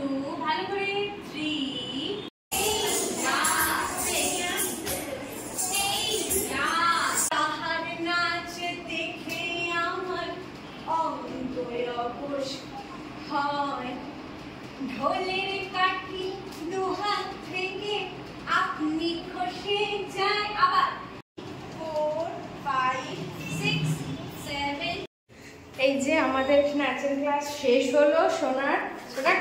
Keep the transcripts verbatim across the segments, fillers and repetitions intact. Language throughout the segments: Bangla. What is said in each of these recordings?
ভালো করে থ্রি তাহার নাচ দেখে আমার অঙ্গ অবশ হয়, ঢোলের কাঠি দুহাত থেকে আপনি খসে যায়। আবার ফোর ফাইভ সিক্স সেভেন। এই যে আমাদের নাচের ক্লাস শেষ হলো। সোনার সোনা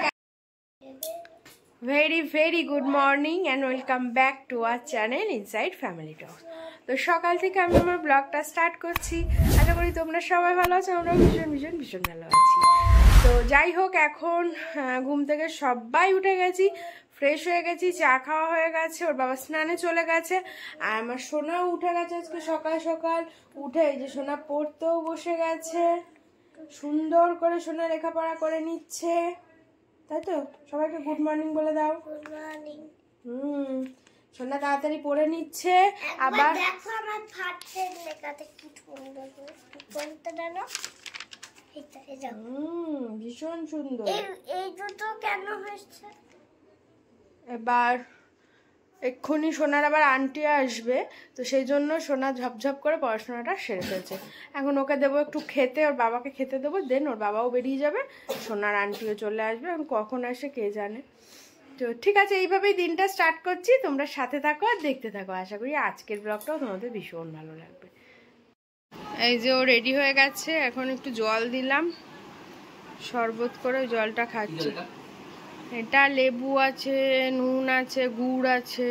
very very good morning and welcome back to our channel inside family talks. তো সকাল থেকে আমি আমার ব্লগটা স্টার্ট করছি। আশা করি তোমরা সবাই ভালো আছো, আমরাও ভীষণ ভীষণ ভীষণ ভালো আছি। তো যাই হোক, এখন ঘুম থেকে সবাই উঠে গেছি, ফ্রেশ হয়ে গেছি, চা খাওয়া হয়ে গেছে, ওর বাবা স্নানে চলে গেছে, আর আমার সোনাও উঠে গেছে আজকে সকাল সকাল। উঠে এই যে সোনা পড়তেও বসে গেছে, সুন্দর করে সোনা লেখাপড়া করে নিচ্ছে, তাই তো? সবাইকে গুড মর্নিং বলে দাও। Good morning. হুম, সোনা তাড়াতাড়ি পড়ে নিচ্ছে। আবার দেখো আমার ফাটের লেখাতে কি সুন্দর বলতে জানো, এটা এটা হুম ভীষণ সুন্দর। এই এই দুটো কেন হয়েছে? এবার এক্ষুনি সোনার আবার আন্টি আসবে, তো সেই জন্য সোনা ঝপঝপ করে পড়াশোনাটা সেরে ফেলছে। এখন ওকে দেবো একটু খেতে, ওর বাবাকে খেতে দেবো, দেন ওর বাবাও বেরিয়ে যাবে, সোনার আন্টিও চলে আসবে। এখন কখন আসে কে জানে। তো ঠিক আছে, এইভাবেই দিনটা স্টার্ট করছি। তোমরা সাথে থাকো আর দেখতে থাকো। আশা করি আজকের ব্লগটাও তোমাদের ভীষণ ভালো লাগবে। এই যে ও রেডি হয়ে গেছে, এখন একটু জল দিলাম, শরবত করে জলটা খাচ্ছে। এটা লেবু আছে, নুন আছে, গুড় আছে।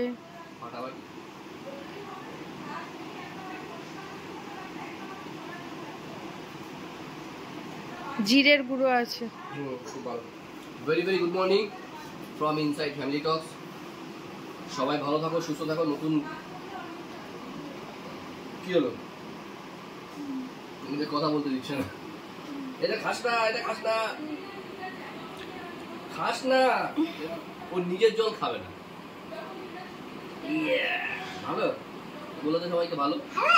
জিরের গুঁড়ো আছে। Very very good morning from inside family talks. সবাই ভালো থাকো, সুস্থ থাকো। নতুন কি হলো, নিজের কথা বলতে দিচ্ছে না। এটা খাস না, এটা খাস না, খাস না। ও নিজের জল খাবে না। ভালো বলে দে সবাইকে, ভালো।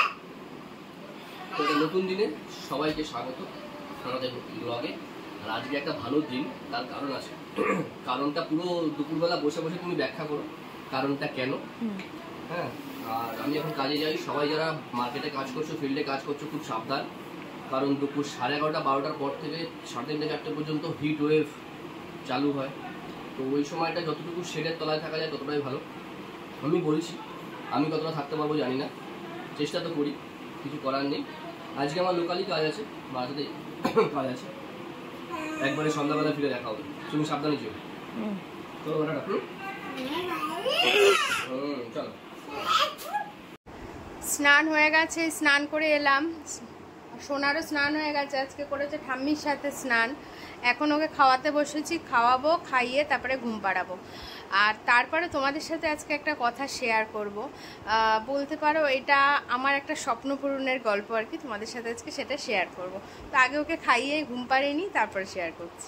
তো নতুন দিনে সবাইকে স্বাগত আমাদের ব্লগে। আর আজকে একটা ভালো দিন, তার কারণ আছে। কারণটা পুরো দুপুরবেলা বসে বসে তুমি ব্যাখ্যা করো কারণটা কেন। হ্যাঁ, আর আমি এখন কাজে যাই। সবাই যারা মার্কেটে কাজ করছো, ফিল্ডে কাজ করছো, খুব সাবধান। কারণ দুপুর সাড়ে এগারোটা বারোটার পর থেকে সাড়ে তিনটে চারটে পর্যন্ত হিট ওয়েভ চালু হয়। তো ওই সময়টা যতটুকু শেডের তলায় থাকা যায় ততটাই ভালো। আমি বলছি, আমি কতটা থাকতে পারবো জানি না, চেষ্টা তো করি, কিছু করার নেই। আজকে আমার লোকালি কাজ আছে, বাড়িতে কাজ আছে, একবারে সন্ধ্যাবেলা ফিরে দেখা হবে। তুমি সাবধানে যেও। তো ওটা রাখুন। চলো। স্নান হয়ে গেছে, স্নান করে এলাম। সোনারও স্নান হয়ে গেছে, আজকে করেছে ঠাম্মির সাথে স্নান। এখন ওকে খাওয়াতে বসেছি, খাওয়াবো, খাইয়ে তারপরে ঘুম পাড়াবো। আর তারপরে তোমাদের সাথে আজকে একটা কথা শেয়ার করব, বলতে পারো এটা আমার একটা স্বপ্ন পূরণের গল্প আর কি। তোমাদের সাথে আজকে সেটা শেয়ার করব। তো আগে ওকে খাইয়ে ঘুম পাড়িয়ে নিই, তারপরে শেয়ার করছি।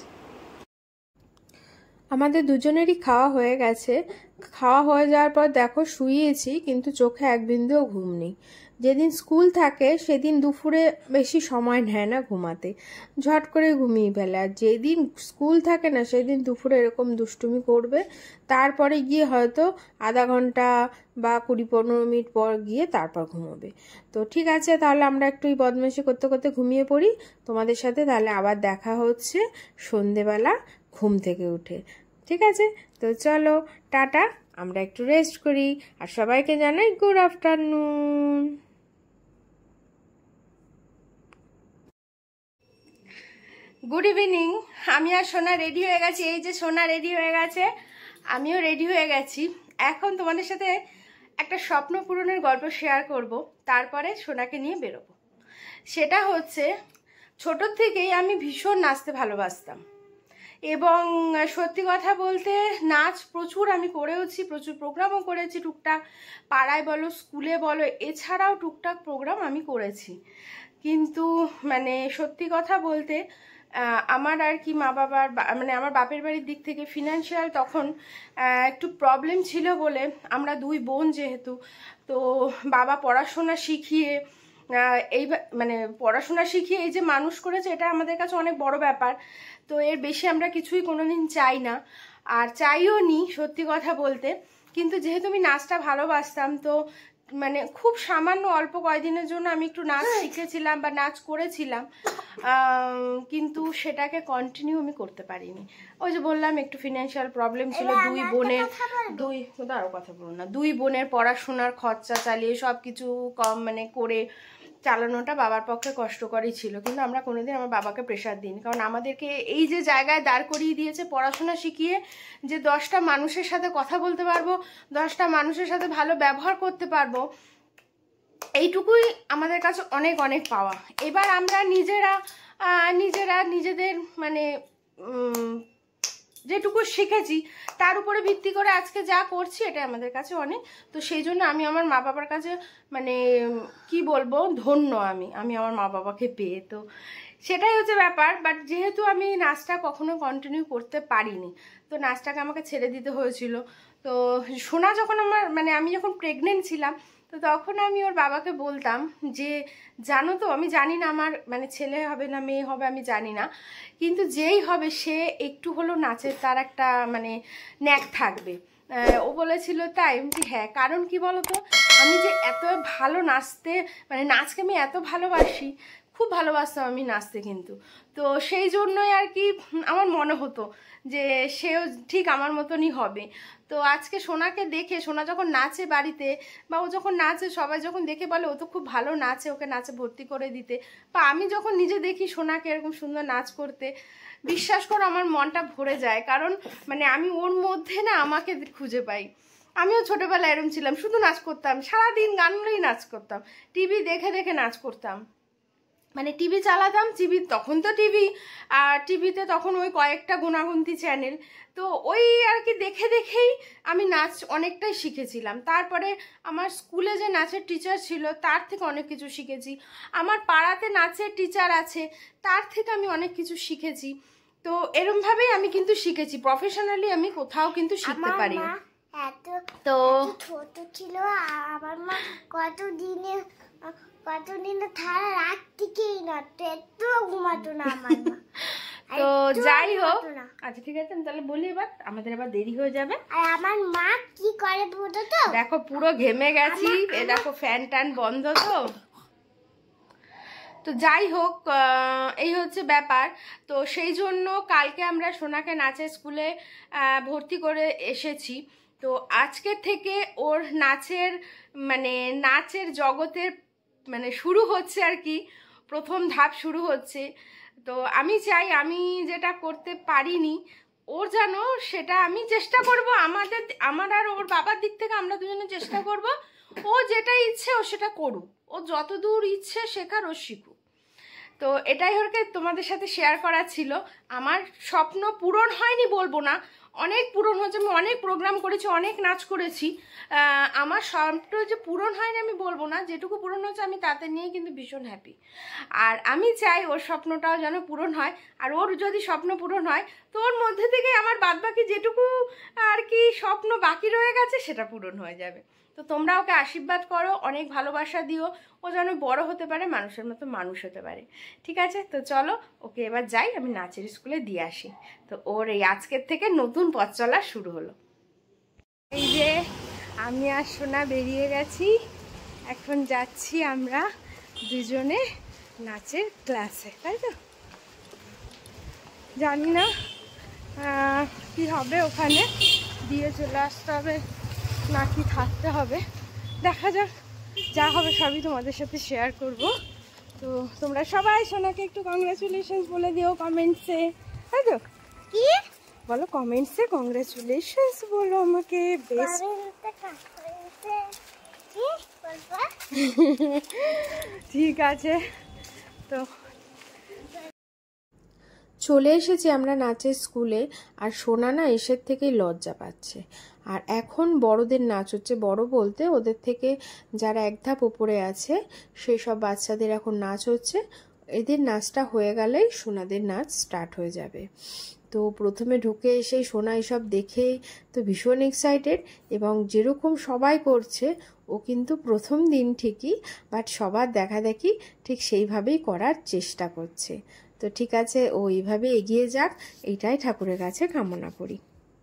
আমাদের দুজনেরই খাওয়া হয়ে গেছে। খাওয়া হয়ে যাওয়ার পর দেখো শুয়েছি, কিন্তু চোখে এক বিন্দুও ঘুম নেই। যেদিন স্কুল থাকে সেদিন দুপুরে বেশি সময় নেয় না ঘুমাতে, ঝট করে ঘুমিয়ে ফেলে। আর যেদিন স্কুল থাকে না সেদিন দুপুরে এরকম দুষ্টুমি করবে, তারপরে গিয়ে হয়তো আধা ঘন্টা বা কুড়ি পনেরো মিনিট পর গিয়ে তারপর ঘুমোবে। তো ঠিক আছে, তাহলে আমরা একটু বদমাইশি করতে করতে ঘুমিয়ে পড়ি। তোমাদের সাথে তাহলে আবার দেখা হচ্ছে সন্ধেবেলা ঘুম থেকে উঠে। ঠিক আছে, তো চলো টাটা, আমরা একটু রেস্ট করি। আর সবাইকে জানাই গুড আফটারনুন। Good evening. আমি আর সোনা রেডি হয়ে গেছি। এই যে সোনা রেডি হয়ে গেছে, আমিও রেডি হয়ে গেছি। এখন তোমাদের সাথে একটা স্বপ্ন পূরণের গল্প শেয়ার করব, তারপরে সোনাকে নিয়ে বেরোবো। সেটা হচ্ছে, ছোটোর থেকেই আমি ভীষণ নাচতে ভালোবাসতাম, এবং সত্যি কথা বলতে নাচ প্রচুর আমি করেওছি, প্রচুর প্রোগ্রামও করেছি টুকটাক, পাড়ায় বলো স্কুলে বলো, এছাড়াও টুকটাক প্রোগ্রাম আমি করেছি। কিন্তু মানে সত্যি কথা বলতে আমার আর কি মা বাবার মানে আমার বাপের বাড়ির দিক থেকে ফিনান্সিয়াল তখন একটু প্রবলেম ছিল বলে, আমরা দুই বোন যেহেতু, তো বাবা পড়াশোনা শিখিয়ে এই মানে পড়াশোনা শিখিয়ে এই যে মানুষ করেছে, এটা আমাদের কাছে অনেক বড় ব্যাপার। তো এর বেশি আমরা কিছুই কোনোদিন চাই না, আর চাইও নি সত্যি কথা বলতে। কিন্তু যেহেতু আমি নাচটা ভালোবাসতাম, তো মানে খুব সামান্য অল্প কয়েকদিনের জন্য আমি একটু নাচ শিখেছিলাম বা নাচ করেছিলাম, কিন্তু সেটাকে কন্টিনিউ আমি করতে পারিনি। ওই যে বললাম একটু ফিনান্সিয়াল প্রবলেম ছিল, দুই বোনের দুই আরও কথা বলুন না দুই বোনের পড়াশোনার খরচা চালিয়ে সব কিছু কম মানে করে চালানোটা বাবার পক্ষে কষ্টকরই ছিল। কিন্তু আমরা কোনোদিন আমার বাবাকে প্রেশার দিইনি, কারণ আমাদেরকে এই যে জায়গায় দাঁড় করিয়ে দিয়েছে পড়াশোনা শিখিয়ে, যে দশটা মানুষের সাথে কথা বলতে পারবো, দশটা মানুষের সাথে ভালো ব্যবহার করতে পারবো, এইটুকুই আমাদের কাছে অনেক অনেক পাওয়া। এবার আমরা নিজেরা নিজেরা নিজেদের মানে যেটুকু শিখেছি তার উপরে ভিত্তি করে আজকে যা করছি, এটা আমাদের কাছে অনেক। তো সেই জন্য আমি আমার মা বাবার কাছে মানে কি বলবো, ধন্য আমি আমি আমার মা বাবাকে পেয়ে। তো সেটাই হচ্ছে ব্যাপার। বাট যেহেতু আমি নাচটা কখনো কন্টিনিউ করতে পারিনি, তো নাচটাকে আমাকে ছেড়ে দিতে হয়েছিল। তো সোনা যখন আমার মানে আমি যখন প্রেগনেন্ট ছিলাম, তো তখন আমি ওর বাবাকে বলতাম যে জানো তো, আমি জানি না আমার মানে ছেলে হবে না মেয়ে হবে আমি জানি না, কিন্তু যেই হবে সে একটু হলেও নাচের তার একটা মানে ন্যাক থাকবে। ও বলেছিল তাই হ্যাঁ, কারণ কি বলতো, আমি যে এত ভালো নাচতে মানে নাচকে আমি এত ভালোবাসি, খুব ভালোবাসতাম আমি নাচতে। কিন্তু তো সেই জন্যই আর কি আমার মনে হতো যে সেও ঠিক আমার মতনই হবে। তো আজকে সোনাকে দেখে, সোনা যখন নাচে বাড়িতে বা ও যখন নাচে, সবাই যখন দেখে বলে ও তো খুব ভালো নাচে, ওকে নাচে ভর্তি করে দিতে, বা আমি যখন নিজে দেখি সোনাকে এরকম সুন্দর নাচ করতে, বিশ্বাস করো আমার মনটা ভরে যায়। কারণ মানে আমি ওর মধ্যে না আমাকে খুঁজে পাই। আমিও ছোটোবেলায় এরকম ছিলাম, শুধু নাচ করতাম, সারাদিন গানগুলোই নাচ করতাম, টিভি দেখে দেখে নাচ করতাম, মানে টিভি চালাতাম। টিভি তখন তো টিভি আর টিভিতে তখন ওই কয়েকটা গুণাগুন্তি চ্যানেল, তো ওই আর কি দেখে দেখেই আমি নাচ অনেকটাই শিখেছিলাম। তারপরে আমার স্কুলে যে নাচের টিচার ছিল তার থেকে অনেক কিছু শিখেছি, আমার পাড়াতে নাচের টিচার আছে তার থেকে আমি অনেক কিছু শিখেছি। তো এরমভাবেই আমি কিন্তু শিখেছি, প্রফেশনালি আমি কোথাও কিন্তু শিখতে পারি। তো ছোট ছিল আমার মা কত দিনে কতদিনে সারা রাত থেকেই নাচতো, এত ঘুমাতো না আমার মা। তো যাই হোক, আচ্ছা ঠিক আছে, আমি তাহলে বলি এবার, আমাদের এবার দেরি হয়ে যাবে। আর আমার মা কি করে বলতো তো, দেখো পুরো ঘেমে গেছি, এ দেখো ফ্যান ট্যান বন্ধ। তো তো যাই হোক, এই হচ্ছে ব্যাপার। তো সেই জন্য কালকে আমরা সোনাকে নাচের স্কুলে ভর্তি করে এসেছি। তো আজকে থেকে ওর নাচের মানে নাচের জগতের মানে শুরু হচ্ছে আর কি, প্রথম ধাপ শুরু হচ্ছে। তো আমি চাই আমি যেটা করতে পারিনি ওর যেন সেটা আমি চেষ্টা করব, আমাদের আমার আর ওর বাবার দিক থেকে আমরা দুজনে চেষ্টা করব, ও যেটা ইচ্ছে ও সেটা করুক, ও যত দূর ইচ্ছে শেখার ও শিখুক। তো এটাই হচ্ছে তোমাদের সাথে শেয়ার করা ছিল। আমার স্বপ্ন পূরণ হয়নি বলবো না, অনেক পূরণ হয়েছে, আমি অনেক প্রোগ্রাম করেছি, অনেক নাচ করেছি। আমার স্বপ্ন যে পূরণ হয়নি আমি বলবো না, যেটুকু পূরণ হয়েছে আমি তাতে নিয়ে কিন্তু ভীষণ হ্যাপি। আর আমি চাই ওর স্বপ্নটাও যেন পূরণ হয়, আর ওর যদি স্বপ্ন পূরণ হয় তো ওর মধ্যে থেকে আমার বাদবাকি যেটুকু আর কি স্বপ্ন বাকি রয়ে গেছে সেটা পূরণ হয়ে যাবে। তো তোমরা ওকে আশীর্বাদ করো, অনেক ভালোবাসা দিও, ও যেন বড় হতে পারে, মানুষের মতো মানুষ হতে পারে। ঠিক আছে, তো চলো ওকে এবার যাই, আমি নাচের স্কুলে দিয়ে আসি। তো ওর এই আজকের থেকে নতুন পথ চলা শুরু হলো। এই যে আমি আর সোনা বেরিয়ে গেছি, এখন যাচ্ছি আমরা দুজনে নাচের ক্লাসে, তাই তো। জানি না কি হবে, ওখানে দিয়ে চলে আসতে হবে নাকি থাকতে হবে, দেখা যাক, যা হবে সবই তোমাদের সাথে শেয়ার করব। তো তোমরা সবাই সোনাকে একটু কংগ্রাচুলেশনস বলে দিও কমেন্টসে, তাই তো। কি বলো কমেন্টসে কংগ্রাচুলেশনস বলো আমাকে, বেস্ট। ঠিক আছে, তো চলে এসেছি আমরা নাচের স্কুলে। আর সোনা না এসের থেকেই লজ্জা পাচ্ছে। আর এখন বড়দের নাচ হচ্ছে, বড় বলতে ওদের থেকে যারা এক ধাপ উপরে আছে সেই সব বাচ্চাদের এখন নাচ হচ্ছে। এদের নাচটা হয়ে গেলেই সোনাদের নাচ স্টার্ট হয়ে যাবে। তো প্রথমে ঢুকে এসে সোনা এসব দেখে তো ভীষণ এক্সাইটেড, এবং যেরকম সবাই করছে ও কিন্তু প্রথম দিন ঠিকই, বাট সবার দেখা দেখি ঠিক সেইভাবেই করার চেষ্টা করছে। তো ঠিক আছে, ও এইভাবে এগিয়ে যাক, এইটাই ঠাকুরের কাছে কামনা করি।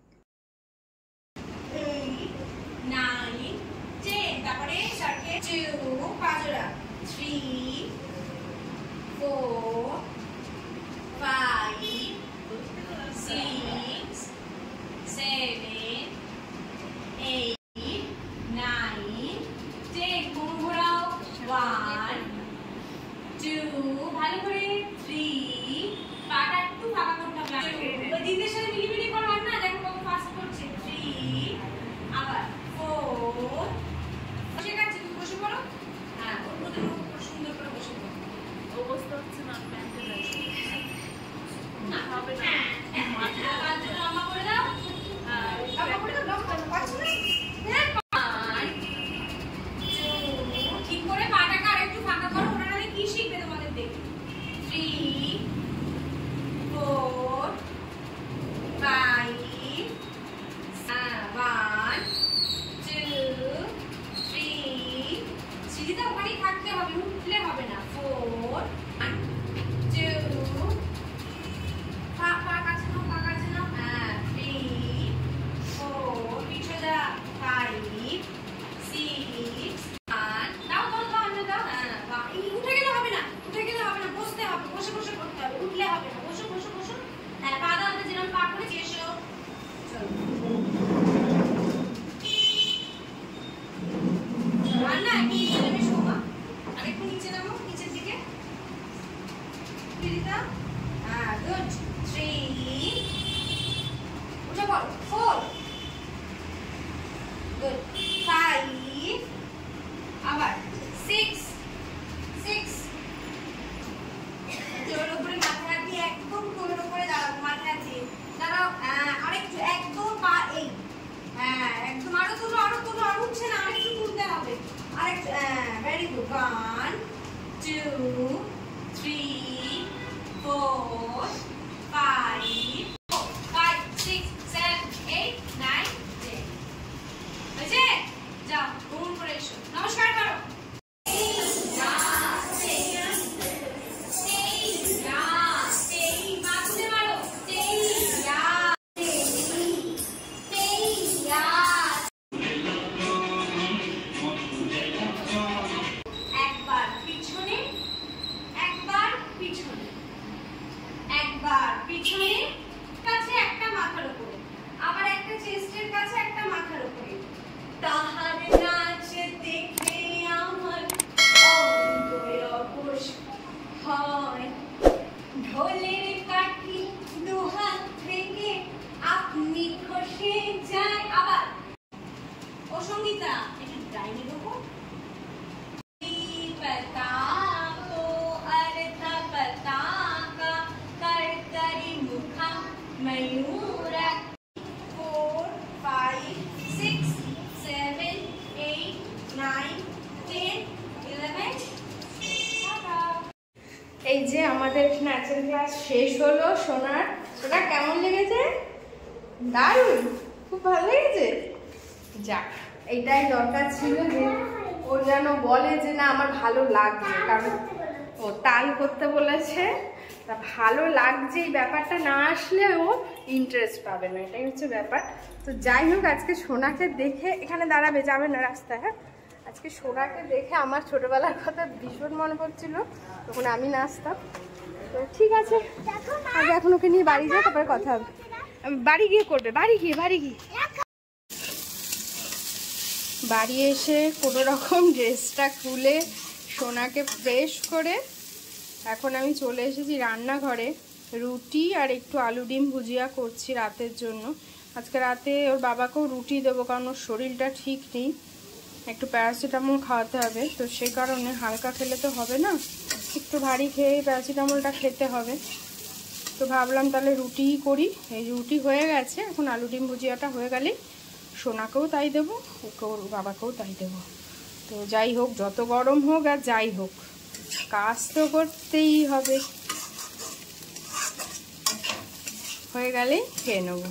এই যে আমাদের নাচের ক্লাস শেষ হলো। সোনার সোনা কেমন লেগেছে? দারুণ, খুব ভালো লেগেছে। যাক, এইটাই দরকার ছিল যে ও যেন বলে যে না আমার ভালো লাগছে, কারণ ও তাল করতে বলেছে, তা ভালো লাগছে এই ব্যাপারটা না আসলে ও ইন্টারেস্ট পাবে না, এটাই হচ্ছে ব্যাপার। তো যাই হোক, আজকে সোনাকে দেখে এখানে দাঁড়াবে, যাবে না রাস্তায়। হ্যাঁ, আজকে সোনাকে দেখে আমার ছোটবেলার কথা ভীষণ মনে পড়ছিল, তখন আমি নাচতাম। তো ঠিক আছে, আগে এখন ওকে নিয়ে বাড়ি যাও, তারপরে কথা হবে। বাড়ি গিয়ে করবে, বাড়ি গিয়ে বাড়ি গিয়ে বাড়ি এসে কোনো রকম ড্রেসটা খুলে সোনাকে ফ্রেশ করে এখন আমি চলে এসেছি রান্নাঘরে। রুটি আর একটু আলু ডিম ভুজিয়া করছি রাতের জন্য। আজকে রাতে ওর বাবাকেও রুটি দেবো, কারণ ওর শরীরটা ঠিক নেই, একটু প্যারাসিটামল খাওয়াতে হবে। তো সেই কারণে হালকা খেলে তো হবে না, একটু ভারী খেয়ে প্যারাসিটামলটা খেতে হবে। তো ভাবলাম তাহলে রুটিই করি। এই রুটি হয়ে গেছে, এখন আলু ডিম ভুজিয়াটা হয়ে গেলে সোনাকেও তাই দেবো, ওকে ওর বাবাকেও তাই দেবো। তো যাই হোক, যত গরম হোক আর যাই হোক, কাজ তো করতেই হবে, হয়ে গেলেই খেয়ে নেব।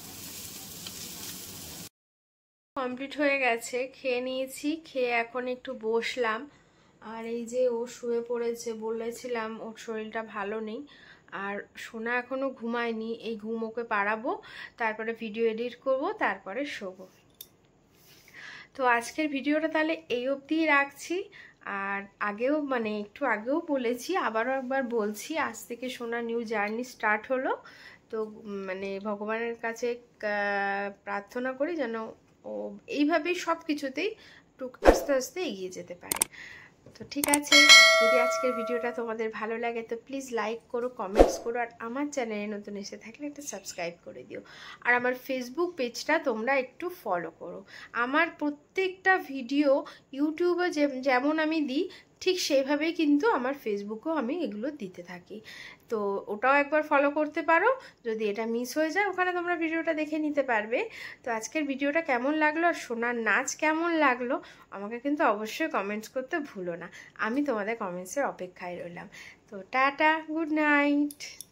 কমপ্লিট হয়ে গেছে, খেয়ে নিয়েছি, খেয়ে এখন একটু বসলাম। আর এই যে ও শুয়ে পড়েছে, বলেছিলাম ওর শরীরটা ভালো নেই। আর সোনা এখনো ঘুমায়নি, এই ঘুম ওকে পাড়াবো, তারপরে ভিডিও এডিট করব, তারপরে শোবো। তো আজকের ভিডিওটা তাহলে এই অবধিই রাখছি। আর আগেও মানে একটু আগেও বলেছি, আবারও একবার বলছি, আজ থেকে সোনা নিউ জার্নি স্টার্ট হলো। তো মানে ভগবানের কাছে প্রার্থনা করি যেন ও এইভাবেই সব কিছুতেই টুক আস্তে আস্তে এগিয়ে যেতে পারে। তো ঠিক আছে, যদি আজকের ভিডিওটা তোমাদের ভালো লাগে তো প্লিজ লাইক করো, কমেন্টস করো, আর আমার চ্যানেলে নতুন এসে থাকলে একটা সাবস্ক্রাইব করে দিও। আর আমার ফেসবুক পেজটা তোমরা একটু ফলো করো। আমার প্রত্যেকটা ভিডিও ইউটিউবে যেমন আমি দিই ঠিক সেইভাবেই কিন্তু আমার ফেসবুকেও আমি এগুলো দিতে থাকি। তো ওটাও একবার ফলো করতে পারো, যদি এটা মিস হয়ে যায় ওখানে তোমরা ভিডিওটা দেখে নিতে পারবে। তো আজকের ভিডিওটা কেমন লাগলো আর সোনার নাচ কেমন লাগলো আমাকে কিন্তু অবশ্যই কমেন্টস করতে ভুলো না। আমি তোমাদের কমেন্টসের অপেক্ষায় রইলাম। তো টাটা, গুড নাইট।